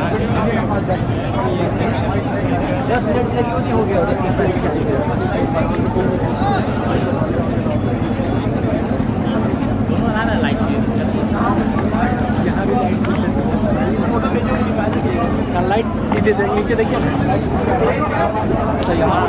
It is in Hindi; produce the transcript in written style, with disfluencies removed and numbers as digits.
10 मिनट लगी होती हो गया। लाइट सीधे नीचे देखिए। अच्छा यहाँ